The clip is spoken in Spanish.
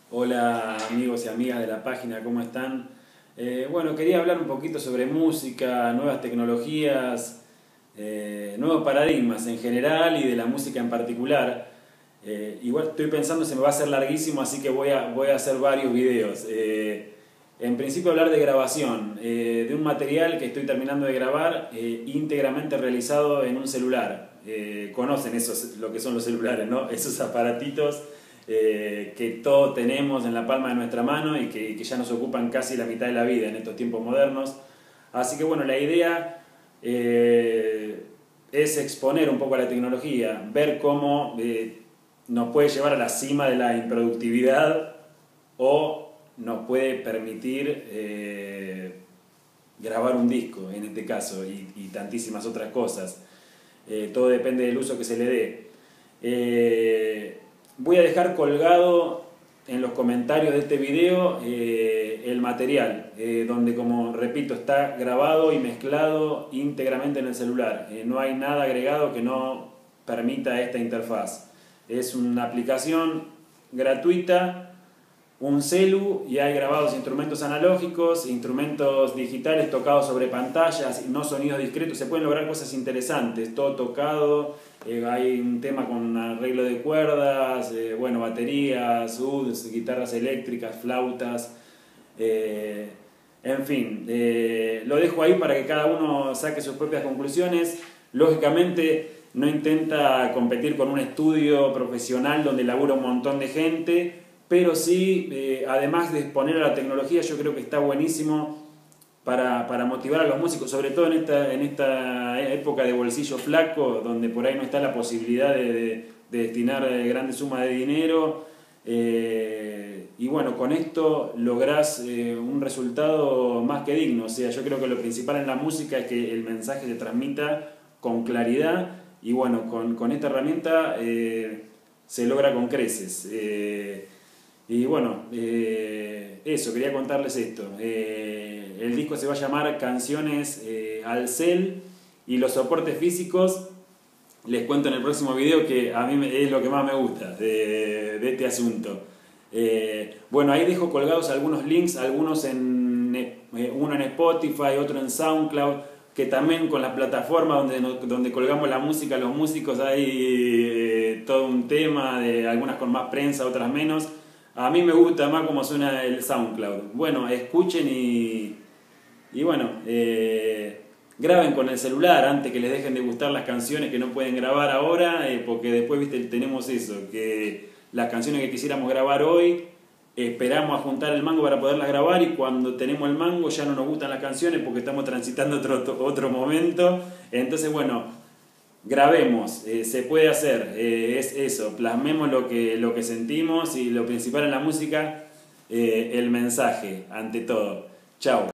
Hola amigos y amigas de la página, ¿cómo están? Bueno, quería hablar un poquito sobre música, nuevas tecnologías, nuevos paradigmas en general y de la música en particular. Igual estoy pensando, se me va a hacer larguísimo, así que voy a hacer varios videos. En principio hablar de grabación, de un material que estoy terminando de grabar íntegramente realizado en un celular. Conocen lo que son los celulares, ¿no? Esos aparatitos que todos tenemos en la palma de nuestra mano y que ya nos ocupan casi la mitad de la vida en estos tiempos modernos. Así que bueno, la idea es exponer un poco a la tecnología, ver cómo nos puede llevar a la cima de la improductividad o nos puede permitir grabar un disco, en este caso, y tantísimas otras cosas. Todo depende del uso que se le dé. Voy a dejar colgado en los comentarios de este video el material, donde, como repito, está grabado y mezclado íntegramente en el celular. No hay nada agregado que no permita esta interfaz. Es una aplicación gratuita, un celu, y hay grabados instrumentos analógicos, instrumentos digitales tocados sobre pantallas, no sonidos discretos. Se pueden lograr cosas interesantes, todo tocado. Hay un tema con arreglo de cuerdas, bueno, baterías, uds, guitarras eléctricas, flautas, en fin, lo dejo ahí para que cada uno saque sus propias conclusiones. Lógicamente no intenta competir con un estudio profesional donde labura un montón de gente, pero sí, además de exponer a la tecnología, yo creo que está buenísimo para motivar a los músicos, sobre todo en esta época de bolsillo flaco, donde por ahí no está la posibilidad de destinar grandes sumas de dinero. Y bueno, con esto lográs un resultado más que digno. O sea, yo creo que lo principal en la música es que el mensaje se transmita con claridad, y bueno, con esta herramienta se logra con creces. Y bueno, eso, quería contarles esto. El disco se va a llamar Canciones al Cel, y los soportes físicos les cuento en el próximo video, que a mí es lo que más me gusta de este asunto. Bueno, ahí dejo colgados algunos links, algunos uno en Spotify, otro en SoundCloud, que también con la plataforma donde colgamos la música, los músicos, hay todo un tema, de algunas con más prensa, otras menos. A mí me gusta más cómo suena el SoundCloud. Bueno, escuchen y bueno, graben con el celular antes que les dejen de gustar las canciones que no pueden grabar ahora, porque después, viste, tenemos eso, que las canciones que quisiéramos grabar hoy, esperamos a juntar el mango para poderlas grabar, y cuando tenemos el mango ya no nos gustan las canciones porque estamos transitando otro momento. Entonces, bueno, grabemos, se puede hacer, es eso, plasmemos lo que sentimos, y lo principal en la música, el mensaje, ante todo. Chao.